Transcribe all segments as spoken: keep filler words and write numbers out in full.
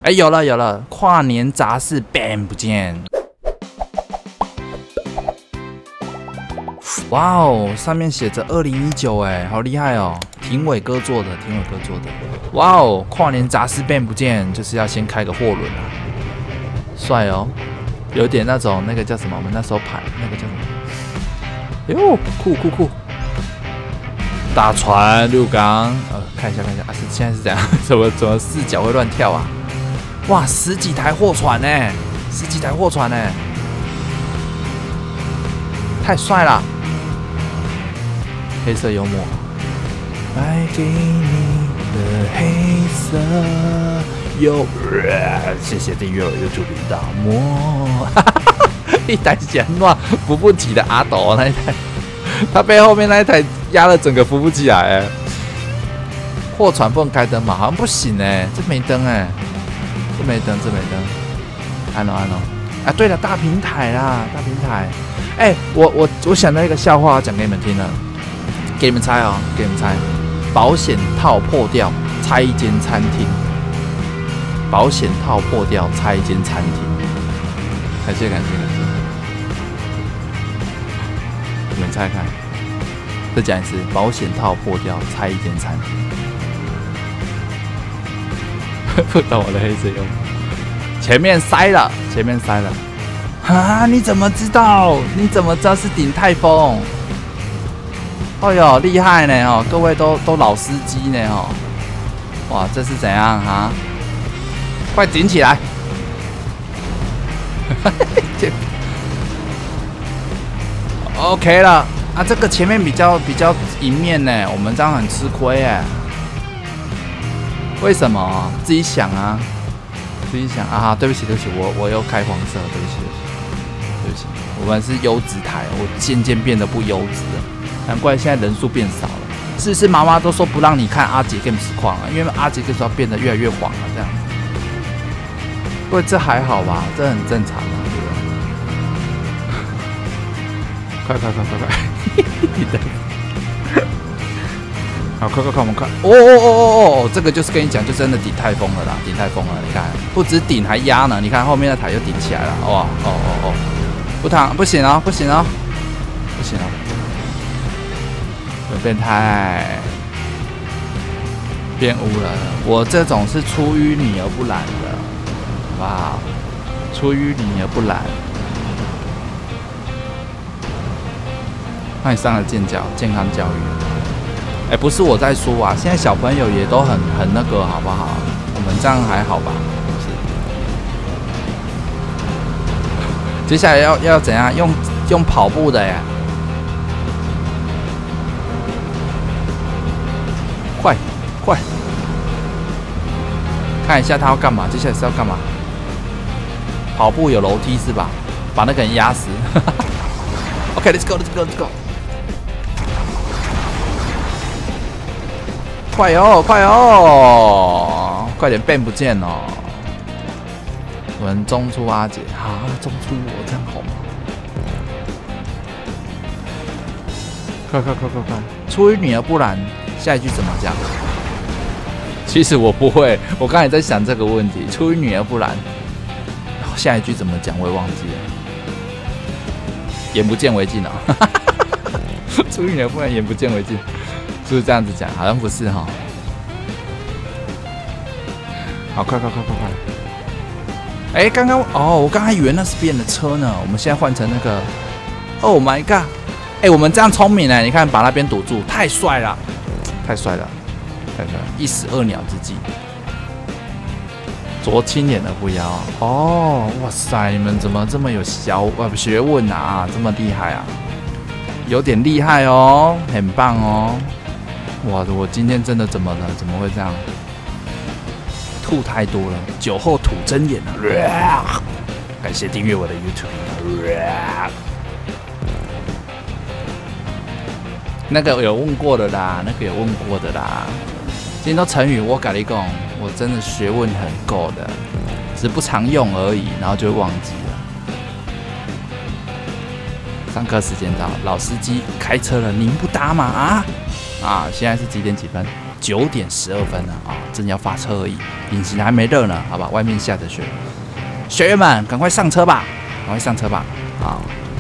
哎，有了有了，跨年杂事 bang 不见。哇哦，上面写着二零一九，哎，好厉害哦！庭伟哥做的，庭伟哥做的。哇哦，跨年杂事 bang 不见，就是要先开个货轮啊，帅哦，有点那种那个叫什么？我们那时候盘那个叫什么？哟，酷酷酷！大船六港，呃，看一下看一下啊，是现在是怎样？怎么怎么视角会乱跳啊？哇，十几台货船呢、欸，十几台货船呢、欸，太帅了！黑色幽默，买给你的黑色幽，谢谢订阅我 YouTube 频道。摸，一台显乱扶不起的阿斗那一台，他背后面那一台压了整个扶不起来哎。货船不能开灯嘛？好像不行哎，这没灯哎。这没灯，这没灯，安喽安喽，啊，对了，大平台啦，大平台，哎、欸，我我我想到一个笑话讲给你们听了，给你们猜哦，给你们猜，保险套破掉，拆一间餐厅，保险套破掉，拆一间餐厅，感谢感谢感谢，你们猜看，再讲一次，保险套破掉，拆一间餐厅。不懂我的黑色幽默，前面塞了，前面塞了，啊！你怎么知道？你怎么知道是鼎泰丰？哎呦，厉害呢哦！各位都都老司机呢哦！哇，这是怎样哈？快顶起来！OK 了啊，这个前面比较比较迎面呢，我们这样很吃亏哎。为什么？自己想啊，自己想啊！对不起，对不起，我我又开黄色，对不起，对不起，我们是优质台，我渐渐变得不优质了，难怪现在人数变少了。是不是妈妈都说不让你看阿杰 game 实况啊？因为阿杰 game 实况变得越来越黄了，这样。不过这还好吧，这很正常啊，对不对？快快快快快！你的。好，快快快，我们看，哦哦哦哦哦，这个就是跟你讲，就真的顶泰丰了啦，顶泰丰了，你看，不止顶还压呢，你看后面那台又顶起来了，哇，哦哦哦，不躺，不行哦，不行哦，不行哦，有变态，变污了，我这种是出淤泥而不染的，哇，出淤泥而不染，那你上了健教健康教育。哎、欸，不是我在说啊，现在小朋友也都很很那个，好不好？我们这样还好吧？是。接下来要要怎样？用用跑步的呀？快快，看一下他要干嘛？接下来是要干嘛？跑步有楼梯是吧？把那个人压死。OK，let's go，let's go，let's go。快哦，快哦，快点变不见哦！我们中出阿姐啊，中出我这样好吗？快快快快快！出淤泥而不染，下一句怎么讲？其实我不会，我刚才在想这个问题，出淤泥而不染，下一句怎么讲我也忘记了。眼不见为净啊！出淤泥而不染，眼不见为净。是不是这样子讲？好像不是哈。好，快快快快快！哎、欸，刚刚哦，我刚还以为那是别人的车呢。我们现在换成那个 ，Oh my god！ 哎、欸，我们这样聪明哎，你看把那边堵住，太帅了，太帅了，太帅了，一石二鸟之计。濯清点的不要哦，哇塞，你们怎么这么有小呃学问啊？这么厉害啊？有点厉害哦，很棒哦。哇！我今天真的怎么了？怎么会这样？吐太多了，酒后吐真言了。感谢订阅我的 YouTube。那个有问过的啦，那个有问过的啦。今天都成语，我跟你讲，我真的学问很够的，只是不常用而已，然后就会忘记了。上课时间到，老司机开车了，您不搭吗？啊？啊，现在是几点几分？ 九点十二分了啊，正要发车而已，引擎还没热呢，好吧，外面下着雪，学员们赶快上车吧，赶快上车吧，好。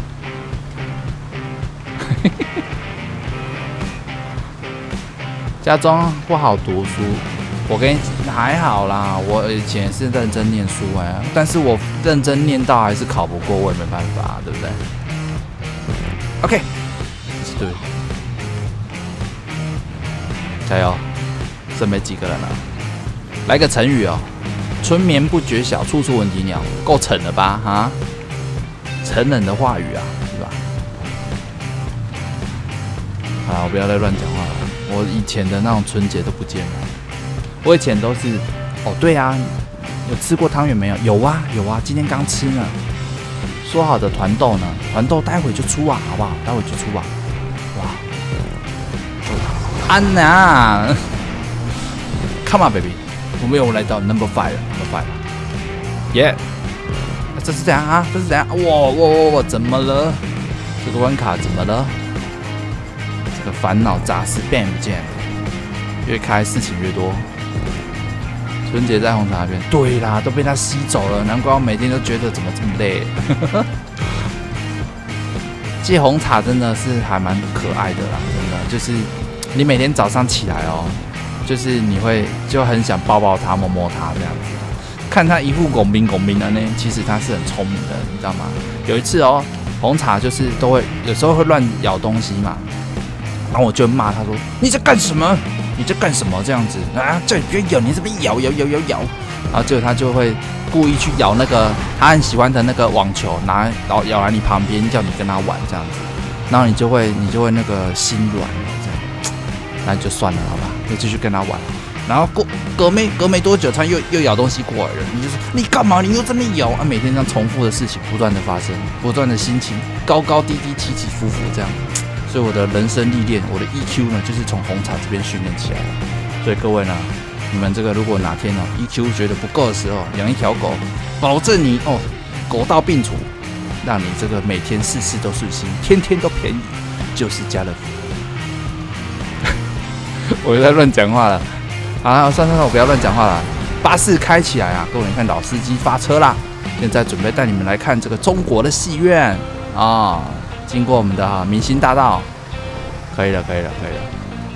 家中不好读书，我跟你还好啦，我以前是认真念书哎、欸，但是我认真念到还是考不过，我也没办法，对不对 ？OK， 对，加油，剩没几个人了，来个成语哦，春眠不觉晓，处处闻啼鸟，够成了吧？哈，成人的话语啊，是吧？好，我不要再乱讲话了。我以前的那种春节都不见了。我以前都是，哦，对啊，有吃过汤圆没有？有啊，有啊，今天刚吃呢。说好的团豆呢？团豆待会就出啊，好不好？待会就出啊。哇，安娜 ，Come on baby， 我们又来到 number five 了 ，number five 了，耶！这是怎样啊？这是怎样？哇哇哇哇！怎么了？这个关卡怎么了？这个烦恼杂事变不见，越开事情越多。春节在红茶那边，对啦，都被他吸走了，难怪我每天都觉得怎么这么累。戒红茶真的是还蛮可爱的啦，真的就是你每天早上起来哦，就是你会就很想抱抱它、摸摸它这样子。看他一副拱兵拱兵的呢，其实他是很聪明的，你知道吗？有一次哦，红茶就是都会有时候会乱咬东西嘛，然后我就骂他说：“你在干什么？你在干什么？这样子啊，叫你不要咬，你这边咬咬咬咬咬。”然后结果他就会故意去咬那个他很喜欢的那个网球，拿然后咬来你旁边，叫你跟他玩这样子，然后你就会你就会那个心软了这样，那就算了好吧，就继续跟他玩。然后过隔没隔没多久，他又又咬东西过来了，你就说你干嘛？你又这么咬啊？每天这样重复的事情不断的发生，不断的心情高高低低、起起伏伏这样。所以我的人生历练，我的 E Q 呢，就是从红茶这边训练起来的。所以各位呢，你们这个如果哪天哦 E Q 觉得不够的时候，养一条狗，保证你哦狗到病除，让你这个每天事事都顺心，天天都便宜，就是家乐福。我又在乱讲话了。好，算算算，我不要乱讲话了。巴士开起来啊！各位，你看老司机发车啦！现在准备带你们来看这个中国的戏院啊、哦！经过我们的、啊、明星大道，可以了，可以了，可以了。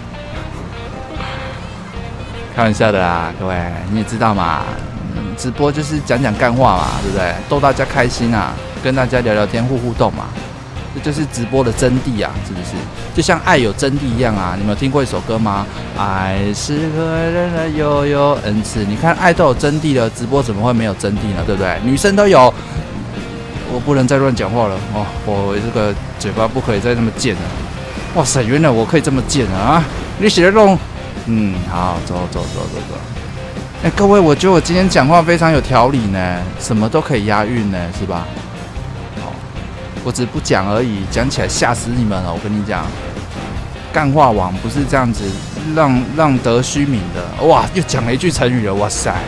开玩笑的啦，各位，你也知道嘛，嗯、直播就是讲讲干话嘛，对不对？逗大家开心啊，跟大家聊聊天，互互动嘛。这就是直播的真谛啊，是不是？就像爱有真谛一样啊！你们有听过一首歌吗？爱是可人的悠悠恩赐。你看爱都有真谛了，直播怎么会没有真谛呢？对不对？女生都有，我不能再乱讲话了哦！我这个嘴巴不可以再那么贱了。哇塞，原来我可以这么贱啊！你写的弄，嗯，好，走走走走走。哎，各位，我觉得我今天讲话非常有条理呢，什么都可以押韵呢，是吧？我只不讲而已，讲起来吓死你们了！我跟你讲，干话王不是这样子让让得虚名的。哇，又讲了一句成语了，哇塞，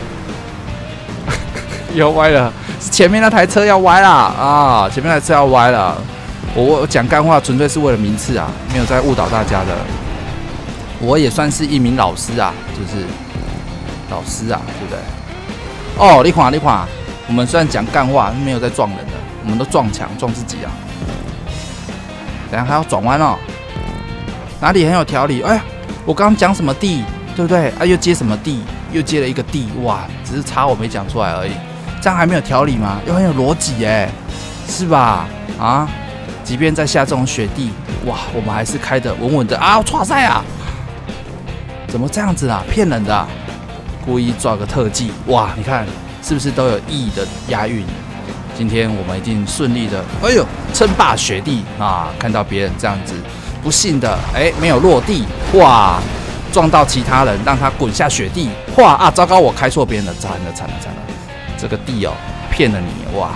又歪了，前面那台车要歪啦啊！前面那台车要歪了。我我讲干话纯粹是为了名次啊，没有在误导大家的。我也算是一名老师啊，就是老师啊，对不对？哦，你看你看，我们虽然讲干话，没有在撞人的。我们都撞墙撞自己啊！等一下还要转弯哦，哪里很有条理？哎呀，我刚刚讲什么地，对不对？啊，又接什么地？又接了一个地，哇！只是差我没讲出来而已，这样还没有条理吗？又很有逻辑哎，是吧？啊，即便在下这种雪地，哇，我们还是开得稳稳的啊！唰赛啊！怎么这样子啊？骗人的、啊！故意抓个特技，哇！你看是不是都有意义的押韵？今天我们一定顺利的，哎呦，称霸雪地啊！看到别人这样子，不幸的，哎，没有落地，哇，撞到其他人，让他滚下雪地，哇啊，糟糕，我开错边了，惨了惨了惨了，这个地哦，骗了你，哇，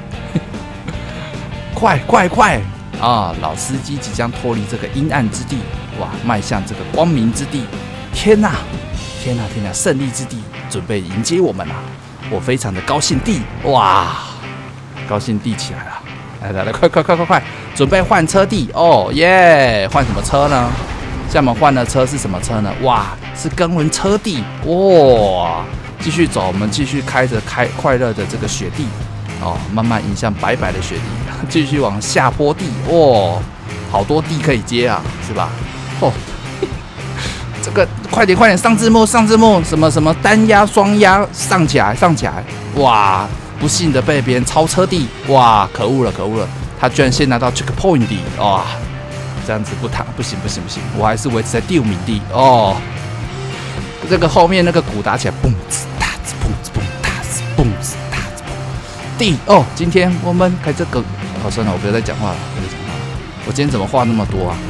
快快快啊！老司机即将脱离这个阴暗之地，哇，迈向这个光明之地，天哪，天哪，天哪，胜利之地准备迎接我们啦！我非常的高兴地，哇！高兴地起来了，来来来，快快快快快，准备换车地哦耶！换什么车呢？像我们换的车是什么车呢？哇， 是跟文车底哇！继续走，我们继续开着开快乐的这个雪地哦，慢慢迎向白白的雪地，继续往下坡地哇，好多地可以接啊，是吧？哦，这个快点快点上字幕上字幕，什么什么单压双压上起来上起来，哇！不幸的被别人超车地，哇！可恶了可恶了，他居然先拿到 checkpoint 地，哇！这样子不谈不行不行不行，我还是维持在第五名地哦。这个后面那个鼓打起来，嘣子哒子嘣子嘣哒子嘣子哒子嘣。地哦，今天我们开这个，好算了，我不要再讲话了，不要再讲话了。我今天怎么话那么多啊？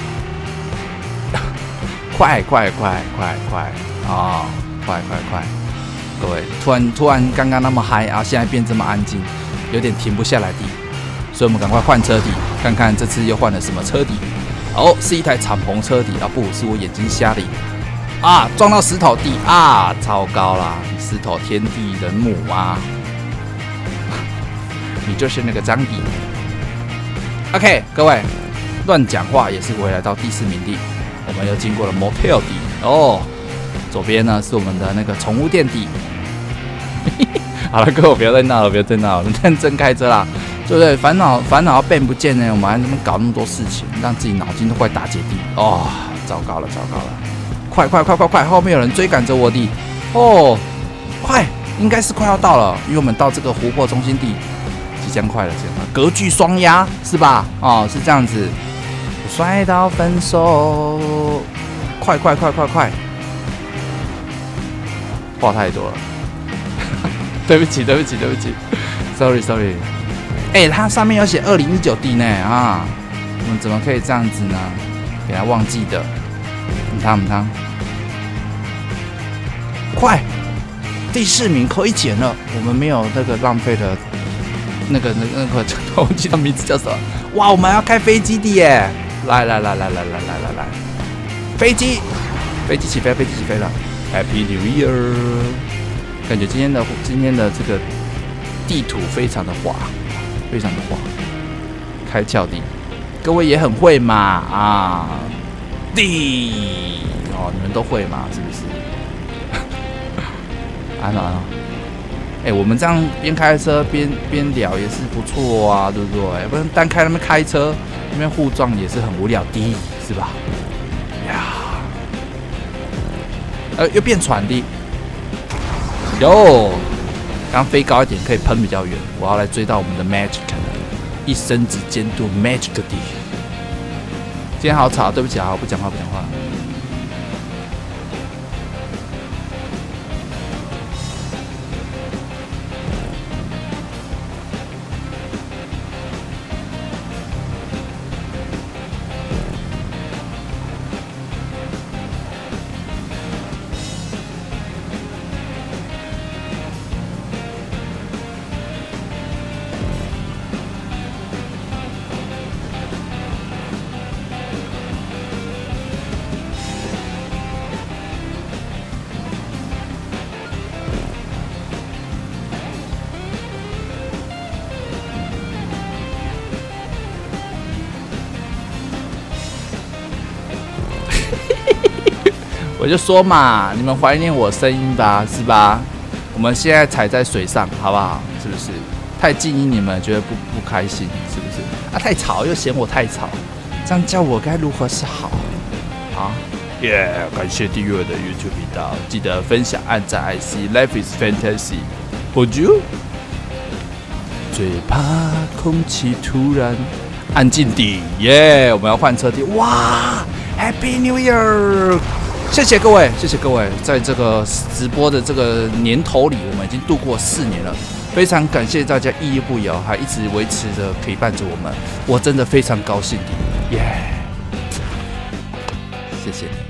快快快快快啊、哦！快快快！各位，突然突然刚刚那么嗨啊，现在变这么安静，有点停不下来地，所以我们赶快换车底，看看这次又换了什么车底。哦，是一台敞篷车底啊，不是我眼睛瞎了啊！撞到石头地啊，超高啦！石头天地人母啊，你就是那个张迪。OK， 各位，乱讲话也是回来到第四名地，我们又经过了 Motel 地哦。左边呢是我们的那个宠物店底。好了，各位不要再闹了，不要再闹了，我们认真开车啦，对不对？烦恼烦恼要变不见呢，我们还怎么搞那么多事情，让自己脑筋都快打结地哦，糟糕了，糟糕了！快快快快快，后面有人追赶着我的哦，快，应该是快要到了，因为我们到这个湖泊中心地，即将快了，即将快了，隔距双压是吧？哦，是这样子，摔到分手，快快快快快！话太多了，对不起，对不起，对不起 ，sorry sorry。哎、欸，它上面有写二零一九 D 呢啊，我们怎么可以这样子呢？给他忘记的，唔汤唔汤，快，第四名可以捡了，我们没有那个浪费的，那个那个那个，我记得名字叫什么？哇，我们要开飞机的耶！来来来来来来来来来，飞机，飞机起飞，飞机起飞了。Happy New Year！ 感觉今天的今天的这个地图非常的滑，非常的滑，开窍地，各位也很会嘛啊！地哦，你们都会嘛？是不是？安了安了，哎，我们这样边开车边边聊也是不错啊，对不对？不然单开那边开车那边互撞也是很无聊的，是吧？呀！呃，又变喘的，哟，刚飞高一点可以喷比较远。我要来追到我们的 Magic， 一生只监督 Magic 的。今天好吵，对不起啊，我不讲话，不讲话。我就说嘛，你们怀念我声音吧，是吧？我们现在踩在水上，好不好？是不是？太静音，你们觉得不不开心，是不是？啊，太吵又嫌我太吵，这样叫我该如何是好？啊，耶！感谢订阅我的 YouTube 频道，记得分享、按赞、I C Life is fantasy， Bonjour。最怕空气突然安静地，耶！我们要换车底，哇 ！Happy New Year！谢谢各位，谢谢各位，在这个直播的这个年头里，我们已经度过四年了，非常感谢大家屹立不摇，还一直维持着陪伴着我们，我真的非常高兴的，耶！谢谢你。